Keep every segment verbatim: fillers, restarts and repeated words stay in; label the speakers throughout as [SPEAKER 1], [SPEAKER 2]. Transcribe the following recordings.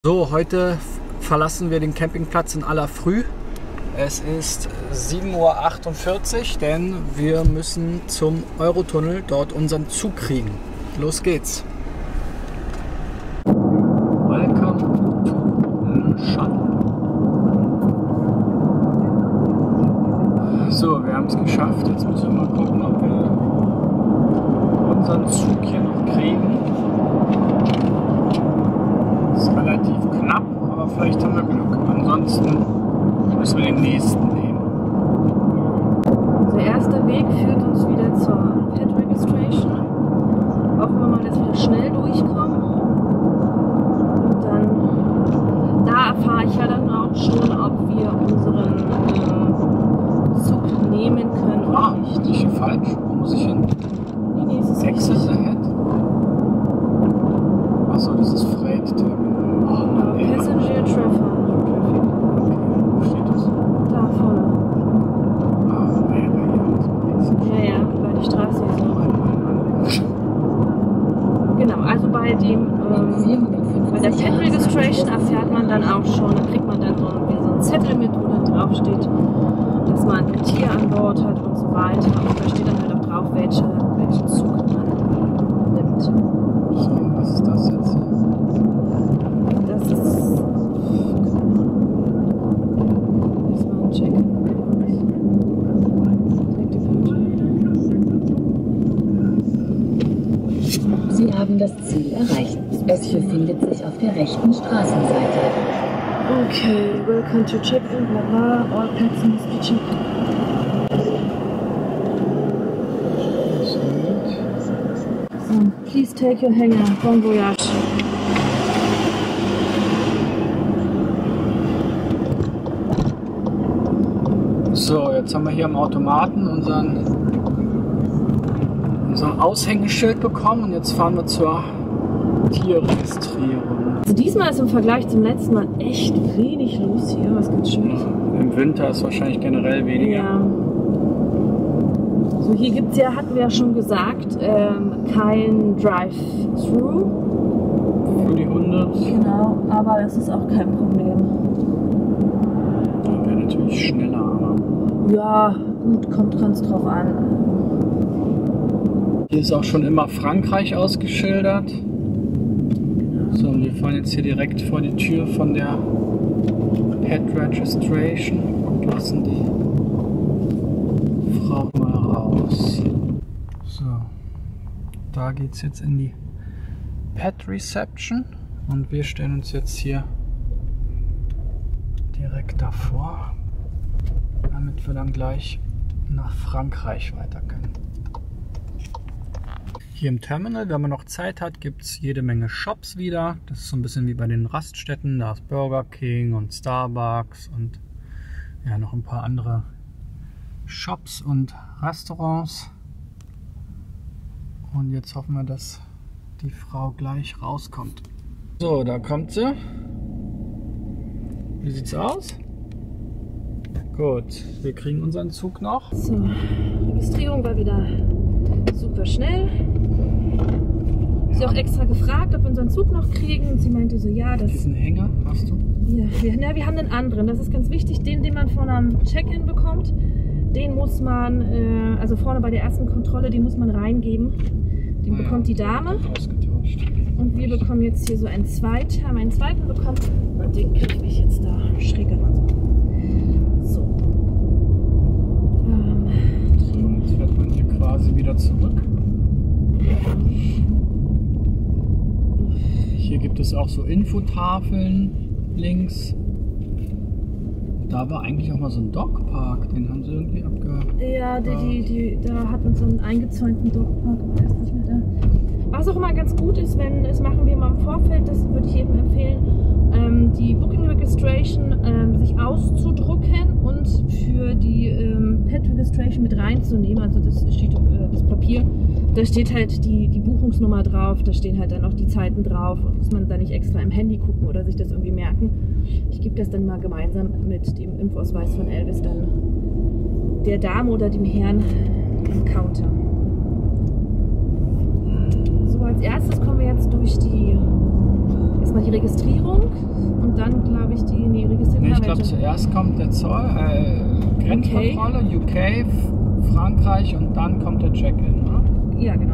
[SPEAKER 1] So, heute verlassen wir den Campingplatz in aller Früh. Es ist sieben Uhr achtundvierzig, denn wir müssen zum Eurotunnel dort unseren Zug kriegen. Los geht's. Welcome to Shuttle. So, wir haben es geschafft. Jetzt müssen wir mal gucken, ob wir unseren Zug hier noch kriegen. Relativ knapp, aber vielleicht haben wir Glück. Ansonsten müssen wir den nächsten nehmen.
[SPEAKER 2] Der erste Weg führt uns wieder zur Pet Registration. Hoffen wir mal, dass wir schnell durchkommen. Und dann, da erfahre ich ja dann auch schon, ob wir unseren äh, Zug nehmen können oder
[SPEAKER 1] ah,
[SPEAKER 2] nicht.
[SPEAKER 1] Nicht hier falsch. Wo muss ich hin?
[SPEAKER 2] Nee, nee, es ist
[SPEAKER 1] Exit
[SPEAKER 2] richtig.
[SPEAKER 1] ahead. Achso, das ist Freight Terminal. Oh, nein.
[SPEAKER 2] Passenger Traffic.
[SPEAKER 1] Okay, wo steht das?
[SPEAKER 2] Da vorne.
[SPEAKER 1] Ah, nee, bei
[SPEAKER 2] Ja, ja, weil die Straße ist so.
[SPEAKER 1] hier.
[SPEAKER 2] Genau, also bei dem ähm, bei der Pet Registration erfährt man dann auch schon, da kriegt man dann so, wie so ein Zettel mit, wo dann drauf steht, dass man ein Tier an Bord hat und so weiter. Und da steht dann halt auch drauf, welche, welchen Zug man nimmt.
[SPEAKER 1] So, was ist das jetzt?
[SPEAKER 2] Das ist. Erstmal checken.
[SPEAKER 3] Sie haben das Ziel erreicht. Es befindet sich auf der rechten Straßenseite.
[SPEAKER 2] Okay, welcome to check-in, bla bla, all pets must be checked. So, please take your hanger, bon voyage.
[SPEAKER 1] So, jetzt haben wir hier am Automaten unseren, unseren Aushängeschild bekommen und jetzt fahren wir zur Tierregistrierung.
[SPEAKER 2] Also diesmal ist im Vergleich zum letzten Mal echt wenig los hier, was ganz schön ist.
[SPEAKER 1] Im Winter ist wahrscheinlich generell weniger.
[SPEAKER 2] Ja. So, hier gibt es ja, hatten wir ja schon gesagt, ähm, kein Drive-Thru.
[SPEAKER 1] Für die Hunde.
[SPEAKER 2] Genau, aber das ist auch kein Problem.
[SPEAKER 1] Da wäre natürlich schneller, aber.
[SPEAKER 2] Ja, gut, kommt ganz drauf an.
[SPEAKER 1] Hier ist auch schon immer Frankreich ausgeschildert. So, und wir fahren jetzt hier direkt vor die Tür von der Pet Registration und lassen die Frau mal raus. So, da geht es jetzt in die Pet Reception und wir stellen uns jetzt hier direkt davor, damit wir dann gleich nach Frankreich weiter können. Hier im Terminal, wenn man noch Zeit hat, gibt es jede Menge Shops wieder. Das ist so ein bisschen wie bei den Raststätten. Da ist Burger King und Starbucks und ja, noch ein paar andere Shops und Restaurants. Und jetzt hoffen wir, dass die Frau gleich rauskommt. So, da kommt sie. Wie sieht's aus? Gut, wir kriegen unseren Zug noch.
[SPEAKER 2] So, Registrierung war wieder super schnell. Sie auch extra gefragt, ob wir unseren Zug noch kriegen. Und sie meinte so, ja, das...
[SPEAKER 1] Diesen Hänger hast du?
[SPEAKER 2] Ja, wir, na, wir haben einen anderen. Das ist ganz wichtig. Den, den man vorne am Check-in bekommt, den muss man, äh, also vorne bei der ersten Kontrolle, den muss man reingeben. Den
[SPEAKER 1] Ja,
[SPEAKER 2] bekommt die Dame.
[SPEAKER 1] Ausgetauscht.
[SPEAKER 2] Und wir bekommen jetzt hier so einen zweiten, haben einen zweiten bekommen. Und den kriege ich jetzt da schräg an uns. So. Ähm,
[SPEAKER 1] So, jetzt fährt man hier quasi wieder zurück. Hier gibt es auch so Infotafeln links. Da war eigentlich auch mal so ein Dogpark, den haben sie irgendwie abge...
[SPEAKER 2] ja, die, die, die, da hatten so einen eingezäunten Dogpark, der ist nicht mehr da. Was auch immer ganz gut ist, wenn, das machen wir mal im Vorfeld, das würde ich jedem empfehlen, ähm, die Booking Registration ähm, sich auszudrucken und für die ähm, Pet Registration mit reinzunehmen, also das steht äh, das Papier, da steht halt die, die Buchungsnummer drauf, da stehen halt dann auch die Zeiten drauf, muss man da nicht extra im Handy gucken oder sich das irgendwie merken. Ich gebe das dann mal gemeinsam mit dem Impfausweis von Elvis dann der Dame oder dem Herrn am Counter. So, als erstes kommen wir jetzt durch die erstmal die Registrierung und dann, glaube ich, die nee, Registrierung.
[SPEAKER 1] Nee, ich glaube, zuerst kommt der Zoll, äh, Grenzkontrolle, U K, Frankreich und dann kommt der Check-in. Ne?
[SPEAKER 2] Ja, genau.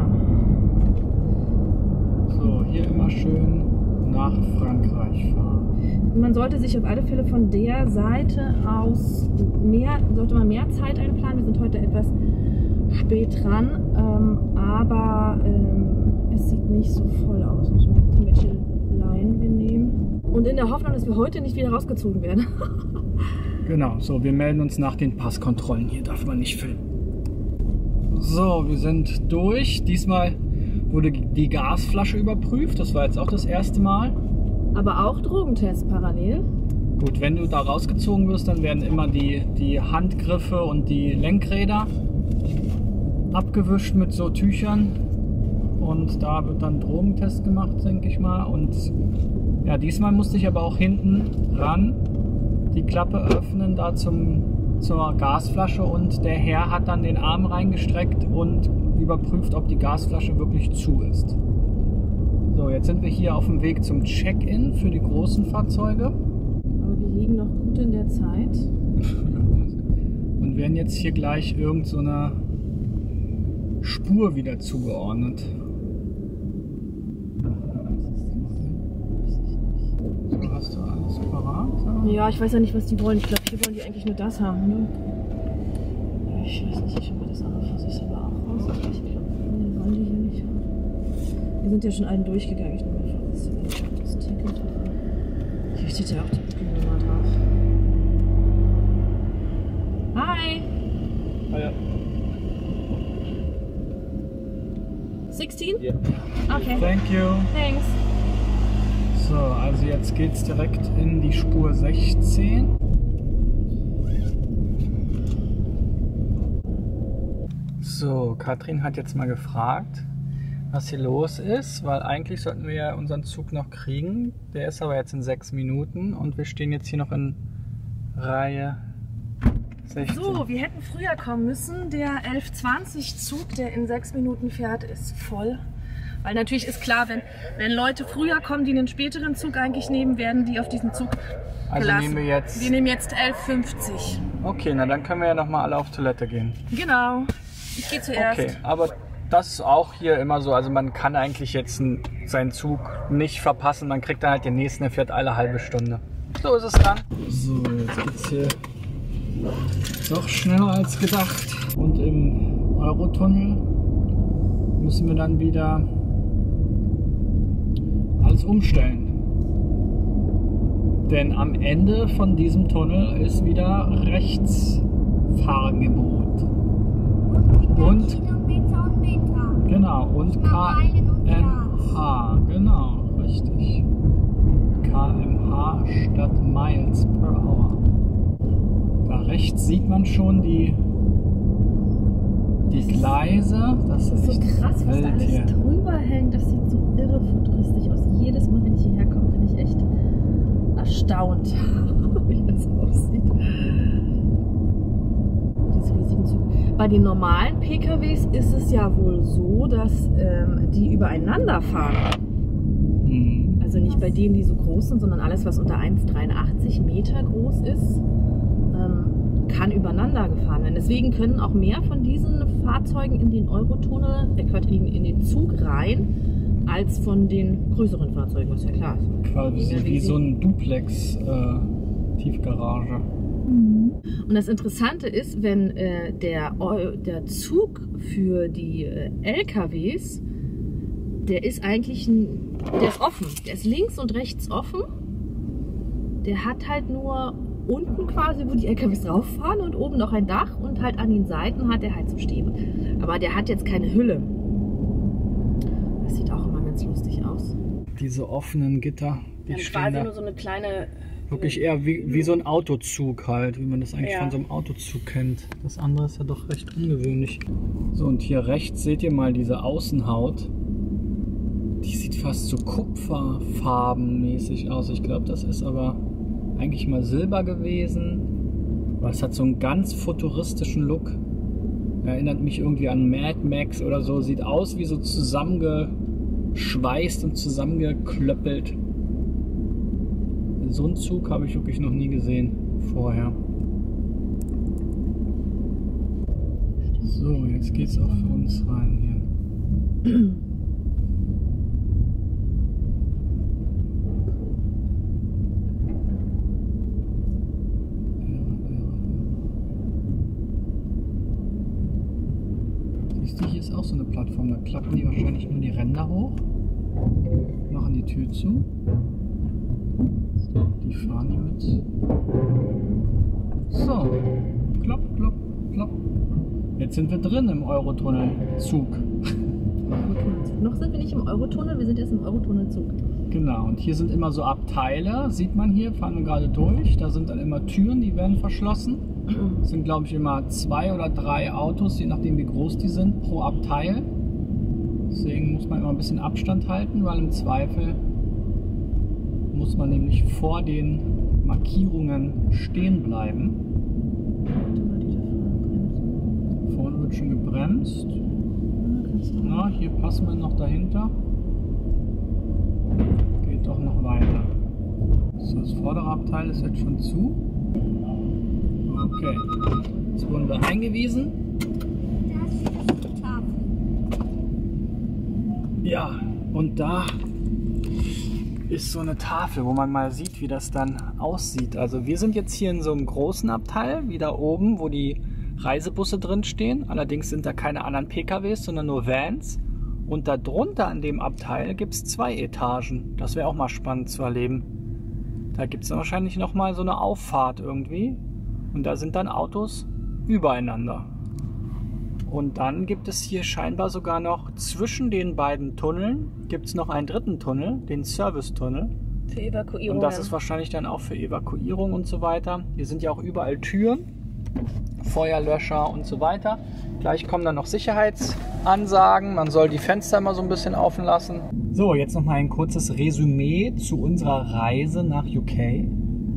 [SPEAKER 1] So, hier immer schön nach Frankreich fahren.
[SPEAKER 2] Man sollte sich auf alle Fälle von der Seite aus mehr, sollte man mehr Zeit einplanen. Wir sind heute etwas spät dran, ähm, aber ähm, es sieht nicht so voll aus. Muss man gucken, welche Line wir nehmen. Und in der Hoffnung, dass wir heute nicht wieder rausgezogen werden.
[SPEAKER 1] Genau, so, wir melden uns nach den Passkontrollen. Hier darf man nicht filmen. So, wir sind durch. Diesmal wurde die Gasflasche überprüft. Das war jetzt auch das erste Mal.
[SPEAKER 2] Aber auch Drogentest parallel.
[SPEAKER 1] Gut, wenn du da rausgezogen wirst, dann werden immer die, die Handgriffe und die Lenkräder abgewischt mit so Tüchern. Und da wird dann Drogentest gemacht, denke ich mal. Und ja, diesmal musste ich aber auch hinten ran die Klappe öffnen, da zum, zur Gasflasche. Und der Herr hat dann den Arm reingestreckt und überprüft, ob die Gasflasche wirklich zu ist. So, jetzt sind wir hier auf dem Weg zum Check-in für die großen Fahrzeuge.
[SPEAKER 2] Aber wir liegen noch gut in der Zeit.
[SPEAKER 1] Und werden jetzt hier gleich irgend so einer Spur wieder zugeordnet. So, hast du alles parat?
[SPEAKER 2] Ja, ich weiß ja nicht, was die wollen. Ich glaube, hier wollen die eigentlich nur das haben. Ne? Ich weiß nicht, ich schaue mir das an. Ich sehe aber auch raus. Ich glaube, nee, wollen die hier nicht haben. Wir sind ja schon allen durchgegangen. Ich nehme einfach das, das Ticket. Hier steht ja auch die Nummer drauf. Hi!
[SPEAKER 1] Ah, ja.
[SPEAKER 2] sechzehn?
[SPEAKER 1] Yeah.
[SPEAKER 2] Okay.
[SPEAKER 1] Thank you.
[SPEAKER 2] Thanks.
[SPEAKER 1] So, also jetzt geht's direkt in die Spur sechzehn. So, Katrin hat jetzt mal gefragt, was hier los ist, weil eigentlich sollten wir ja unseren Zug noch kriegen. Der ist aber jetzt in sechs Minuten und wir stehen jetzt hier noch in Reihe sechzehn.
[SPEAKER 2] So, wir hätten früher kommen müssen. Der elf zwanzig Zug, der in sechs Minuten fährt, ist voll. Weil natürlich ist klar, wenn, wenn Leute früher kommen, die einen späteren Zug eigentlich nehmen, werden die auf diesen Zug
[SPEAKER 1] also
[SPEAKER 2] gelassen.
[SPEAKER 1] Nehmen wir jetzt...
[SPEAKER 2] Wir nehmen jetzt elf fünfzig.
[SPEAKER 1] Okay, na dann können wir ja noch mal alle auf Toilette gehen.
[SPEAKER 2] Genau. Ich gehe zuerst.
[SPEAKER 1] Okay, aber das ist auch hier immer so, also man kann eigentlich jetzt seinen Zug nicht verpassen, man kriegt dann halt den nächsten, der fährt alle halbe Stunde. So ist es dann. So, jetzt geht's hier doch schneller als gedacht. Und im Eurotunnel müssen wir dann wieder alles umstellen. Denn am Ende von diesem Tunnel ist wieder Rechtsfahrgebot. Und genau, und K M H, genau, richtig. K M H statt Miles per Hour. Da rechts sieht man schon die, die Gleise. Das,
[SPEAKER 2] Das ist so krass, was da alles
[SPEAKER 1] hier
[SPEAKER 2] drüber hängt. Das sieht so irre futuristisch aus. Jedes Mal, wenn ich hierher komme, bin ich echt erstaunt, wie das aussieht. Diese riesigen Züge. Bei den normalen P K Ws ist es ja wohl so, dass ähm, die übereinander fahren.
[SPEAKER 1] Hm.
[SPEAKER 2] Also nicht bei denen, die so groß sind, sondern alles, was unter eins Komma dreiundachtzig Meter groß ist, ähm, kann übereinander gefahren werden. Deswegen können auch mehr von diesen Fahrzeugen in den Eurotunnel, äh, in, in den Zug rein, als von den größeren Fahrzeugen, was ja klar ist.
[SPEAKER 1] Quasi wie, wie so ein Duplex-Tiefgarage.
[SPEAKER 2] Mhm. Und das Interessante ist, wenn äh, der, der Zug für die äh, L K Ws, der ist eigentlich ein, der ist offen. Der ist links und rechts offen. Der hat halt nur unten quasi, wo die L K Ws drauf fahren und oben noch ein Dach und halt an den Seiten hat er halt zum Stehen. Aber der hat jetzt keine Hülle. Das sieht auch immer ganz lustig aus.
[SPEAKER 1] Diese offenen Gitter, die
[SPEAKER 2] Dann
[SPEAKER 1] stehen
[SPEAKER 2] quasi
[SPEAKER 1] da.
[SPEAKER 2] nur so eine kleine...
[SPEAKER 1] Wirklich eher wie, wie so ein Autozug halt, wie man das eigentlich
[SPEAKER 2] Ja.
[SPEAKER 1] von so einem Autozug kennt. Das andere ist ja doch recht ungewöhnlich. So, und hier rechts seht ihr mal diese Außenhaut. Die sieht fast so kupferfarbenmäßig aus. Ich glaube, das ist aber eigentlich mal Silber gewesen. Aber es hat so einen ganz futuristischen Look. Erinnert mich irgendwie an Mad Max oder so. Sieht aus wie so zusammengeschweißt und zusammengeklöppelt. so einen Zug habe ich wirklich noch nie gesehen vorher. So, jetzt geht's auch für uns rein hier. Siehst du, hier ist auch so eine Plattform. Da klappen die wahrscheinlich nur die Ränder hoch, machen die Tür zu. Die fahren hier mit. So, klopp, klopp, klopp. Jetzt sind wir drin im Eurotunnelzug.
[SPEAKER 2] Noch sind wir nicht im Eurotunnel, wir sind jetzt im Eurotunnelzug.
[SPEAKER 1] Genau, und hier sind immer so Abteile, sieht man hier, fahren wir gerade durch. Da sind dann immer Türen, die werden verschlossen. Es sind, glaube ich, immer zwei oder drei Autos, je nachdem wie groß die sind, pro Abteil. Deswegen muss man immer ein bisschen Abstand halten, weil im Zweifel muss man nämlich vor den Markierungen stehen bleiben. Vorne wird schon gebremst. Na, hier passen wir noch dahinter. Geht doch noch weiter. So, das vordere Abteil ist jetzt schon zu. Okay, jetzt wurden wir eingewiesen. Ja, und da ist so eine Tafel, wo man mal sieht, wie das dann aussieht. Also wir sind jetzt hier in so einem großen Abteil, wie da oben, wo die Reisebusse drin stehen. Allerdings sind da keine anderen P K Ws, sondern nur Vans. Und darunter an dem Abteil gibt es zwei Etagen. Das wäre auch mal spannend zu erleben. Da gibt es dann wahrscheinlich nochmal so eine Auffahrt irgendwie. Und da sind dann Autos übereinander. Und dann gibt es hier scheinbar sogar noch zwischen den beiden Tunneln gibt es noch einen dritten Tunnel, den Servicetunnel.
[SPEAKER 2] Für Evakuierung.
[SPEAKER 1] Und das ist wahrscheinlich dann auch für Evakuierung und so weiter. Hier sind ja auch überall Türen, Feuerlöscher und so weiter. Gleich kommen dann noch Sicherheitsansagen. Man soll die Fenster mal so ein bisschen offen lassen. So, jetzt noch mal ein kurzes Resümee zu unserer Reise nach U K.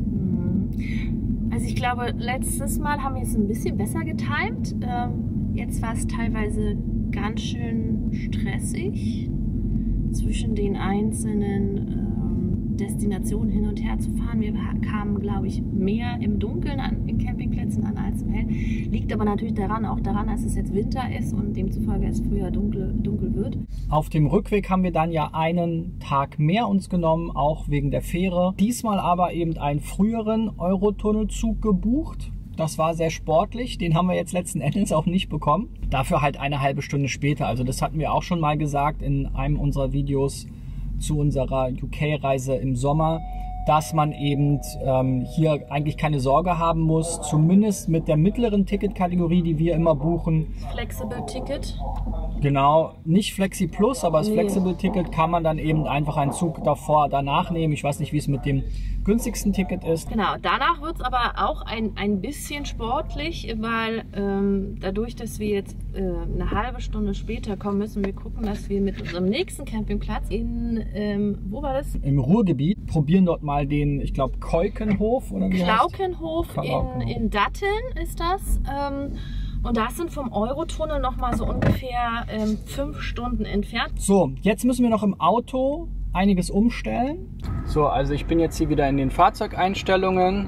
[SPEAKER 2] Also ich glaube, letztes Mal haben wir es ein bisschen besser getimt. Jetzt war es teilweise ganz schön stressig, zwischen den einzelnen Destinationen hin und her zu fahren. Wir kamen, glaube ich, mehr im Dunkeln an den Campingplätzen an als im Hellen. Liegt aber natürlich daran, auch daran, dass es jetzt Winter ist und demzufolge es früher dunkel, dunkel wird.
[SPEAKER 1] Auf dem Rückweg haben wir dann ja einen Tag mehr uns genommen, auch wegen der Fähre. Diesmal aber eben einen früheren Eurotunnelzug gebucht. Das war sehr sportlich, den haben wir jetzt letzten Endes auch nicht bekommen. Dafür halt eine halbe Stunde später. Also das hatten wir auch schon mal gesagt in einem unserer Videos zu unserer U K-Reise im Sommer, dass man eben ähm, hier eigentlich keine Sorge haben muss, zumindest mit der mittleren Ticketkategorie, die wir immer buchen.
[SPEAKER 2] Flexible Ticket.
[SPEAKER 1] Genau, nicht Flexi Plus, aber das
[SPEAKER 2] Nee.
[SPEAKER 1] Flexible Ticket kann man dann eben einfach einen Zug davor, danach nehmen. Ich weiß nicht, wie es mit dem günstigsten Ticket ist.
[SPEAKER 2] Genau, danach wird es aber auch ein, ein bisschen sportlich, weil ähm, dadurch, dass wir jetzt äh, eine halbe Stunde später kommen, müssen wir gucken, dass wir mit unserem nächsten Campingplatz in, ähm, wo war das?
[SPEAKER 1] Im Ruhrgebiet probieren dort mal den, ich glaube, Keukenhof oder wie heißt?
[SPEAKER 2] Klaukenhof in, in Datteln ist das. Ähm, und das sind vom Eurotunnel noch mal so ungefähr ähm, fünf Stunden entfernt.
[SPEAKER 1] So, jetzt müssen wir noch im Auto einiges umstellen. So, also ich bin jetzt hier wieder in den Fahrzeugeinstellungen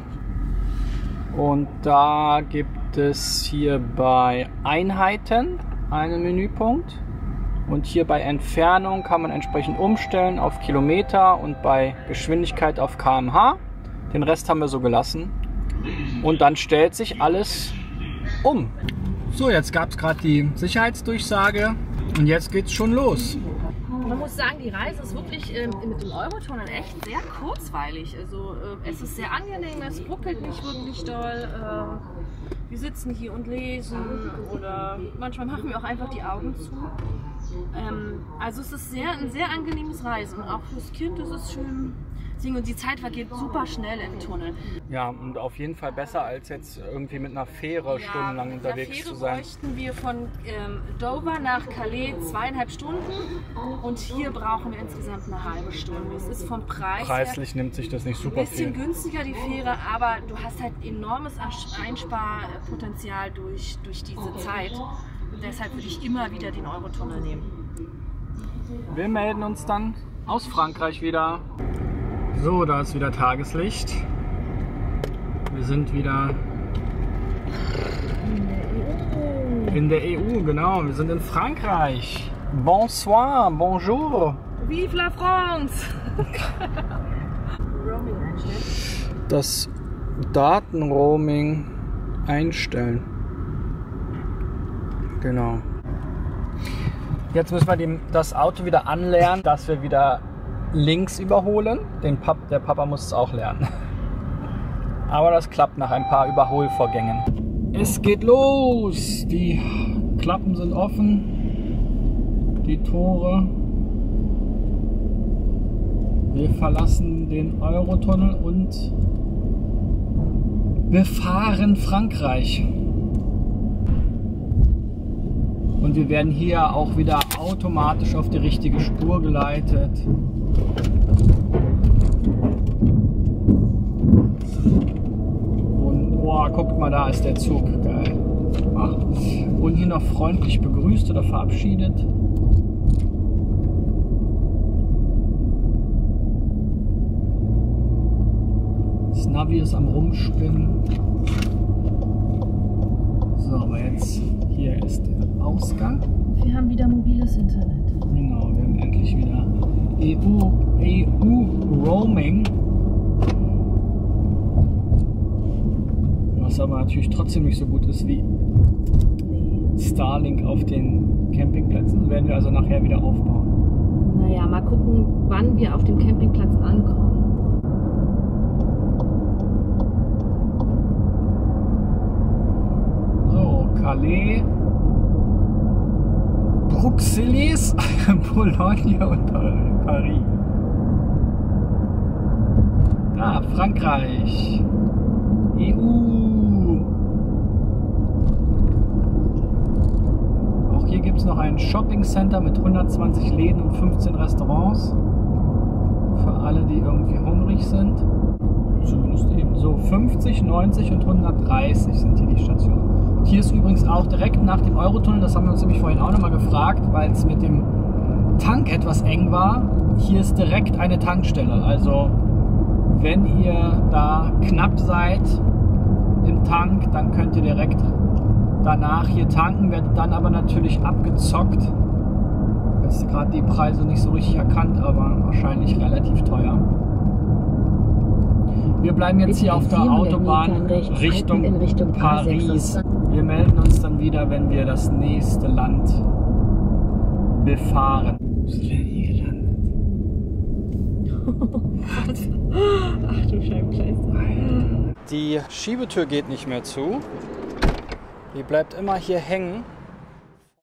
[SPEAKER 1] und da gibt es hier bei Einheiten einen Menüpunkt und hier bei Entfernung kann man entsprechend umstellen auf Kilometer und bei Geschwindigkeit auf Kilometer pro Stunde. Den Rest haben wir so gelassen und dann stellt sich alles um. So, jetzt gab es gerade die Sicherheitsdurchsage und jetzt geht's schon los.
[SPEAKER 2] Man muss sagen, die Reise ist wirklich ähm, mit dem Eurotunnel echt sehr kurzweilig. Also äh, es ist sehr angenehm, es ruckelt nicht wirklich doll. Äh, wir sitzen hier und lesen oder manchmal machen wir auch einfach die Augen zu. Ähm, also es ist sehr, ein sehr angenehmes Reisen und auch fürs Kind ist es schön. Und die Zeit vergeht super schnell im Tunnel.
[SPEAKER 1] Ja, und auf jeden Fall besser als jetzt irgendwie mit einer Fähre ja, stundenlang
[SPEAKER 2] mit
[SPEAKER 1] unterwegs
[SPEAKER 2] einer Fähre
[SPEAKER 1] zu sein.
[SPEAKER 2] bräuchten wir von ähm, Dover nach Calais zweieinhalb Stunden und hier brauchen wir insgesamt eine halbe Stunde. Es ist vom Preis
[SPEAKER 1] Preislich
[SPEAKER 2] her
[SPEAKER 1] nimmt sich das nicht super
[SPEAKER 2] ein bisschen
[SPEAKER 1] viel.
[SPEAKER 2] günstiger die Fähre, aber du hast halt enormes Einsparpotenzial durch, durch diese Zeit. Und deshalb würde ich immer wieder den Eurotunnel nehmen.
[SPEAKER 1] Wir melden uns dann aus Frankreich wieder. So, da ist wieder Tageslicht. Wir sind wieder in der E U, genau. Wir sind in Frankreich. Bonsoir, bonjour.
[SPEAKER 2] Vive la France! Roaming einstellen.
[SPEAKER 1] Das Datenroaming einstellen. Genau. Jetzt müssen wir dem, das Auto wieder anlernen, dass wir wieder links überholen. Den Pap, der Papa muss es auch lernen. Aber das klappt nach ein paar Überholvorgängen. Es geht los! Die Klappen sind offen. Die Tore. Wir verlassen den Eurotunnel und befahren Frankreich. Und wir werden hier auch wieder automatisch auf die richtige Spur geleitet. Und boah, guckt mal, da ist der Zug. Geil. Ach. Und hier noch freundlich begrüßt oder verabschiedet. Das Navi ist am Rumspinnen. So, aber jetzt hier ist der Ausgang.
[SPEAKER 2] Wir haben wieder mobiles Internet.
[SPEAKER 1] Genau, wir haben endlich wieder E U, E U-Roaming. Was aber natürlich trotzdem nicht so gut ist wie Starlink auf den Campingplätzen. Das werden wir also nachher wieder aufbauen.
[SPEAKER 2] Naja, mal gucken, wann wir auf dem Campingplatz ankommen.
[SPEAKER 1] So, Calais, Bruxelles, Boulogne und Paris. Ah, Frankreich. E U. Auch hier gibt es noch ein Shopping Center mit hundertzwanzig Läden und fünfzehn Restaurants. Für alle, die irgendwie hungrig sind. Zumindest eben so fünfzig, neunzig und hundertdreißig sind hier die Stationen. Hier ist übrigens auch direkt nach dem Eurotunnel, das haben wir uns nämlich vorhin auch nochmal gefragt, weil es mit dem Tank etwas eng war. Hier ist direkt eine Tankstelle. Also wenn ihr da knapp seid im Tank, dann könnt ihr direkt danach hier tanken, werdet dann aber natürlich abgezockt. Jetzt gerade die Preise nicht so richtig erkannt, aber wahrscheinlich relativ teuer. Wir bleiben jetzt hier auf der Autobahn Richtung,
[SPEAKER 3] in Richtung
[SPEAKER 1] Paris. Wir melden uns dann wieder, wenn wir das nächste Land befahren.
[SPEAKER 2] Ach du Scheibenkleister.
[SPEAKER 1] Die Schiebetür geht nicht mehr zu. Die bleibt immer hier hängen.